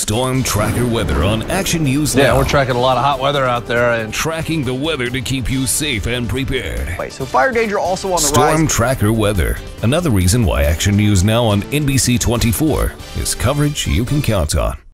Storm Tracker weather on Action News Now. Yeah, we're tracking a lot of hot weather out there. And tracking the weather to keep you safe and prepared. So fire danger also on the Storm rise. Tracker weather. Another reason why Action News Now on NBC 24 is coverage you can count on.